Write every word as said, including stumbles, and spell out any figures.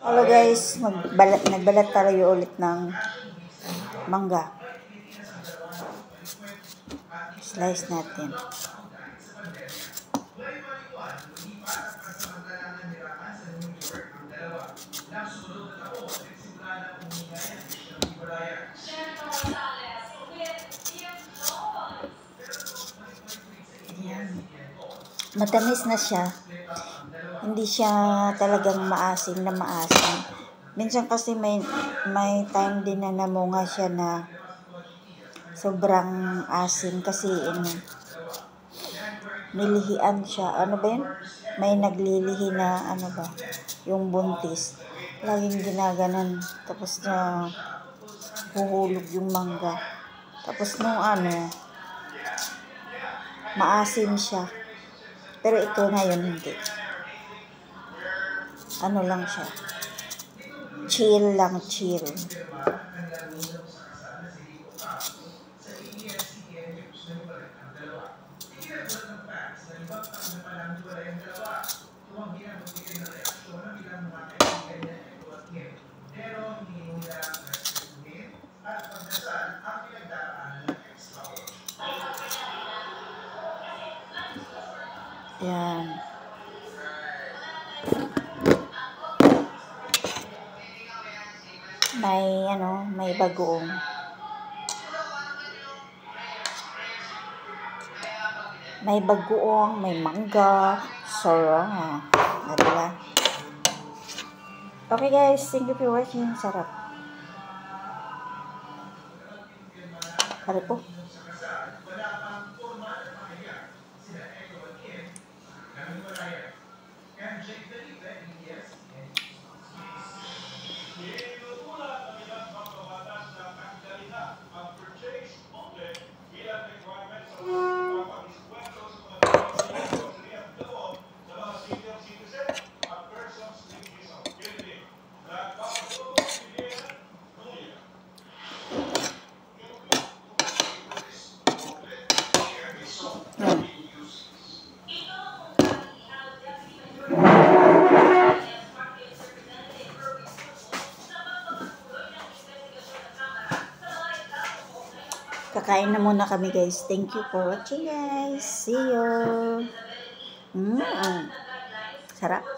Hello guys, magbalat, nagbalat tayo ulit ng mangga. Slice natin. Ayan. Matamis na siya. Hindi siya talagang maasim na maasim. Minsan kasi may may time din na namunga siya na sobrang asim kasi ano, nilihian siya. Ano ba yun? May naglilihi na ano ba? Yung buntis. Laging ginaganon. Tapos na huhulog yung mangga. Tapos nung ano, maasim siya. Pero ito ngayon hindi. Ano lang siya. Chill lang, chill. Yan. May ano, may bagoong. May bagoong, may mangga, sarap. Diba? Okay guys, thank you for watching. Sarap. Hari po. Kakain na muna kami guys. Thank you for watching guys. See you. Mm. Sarap.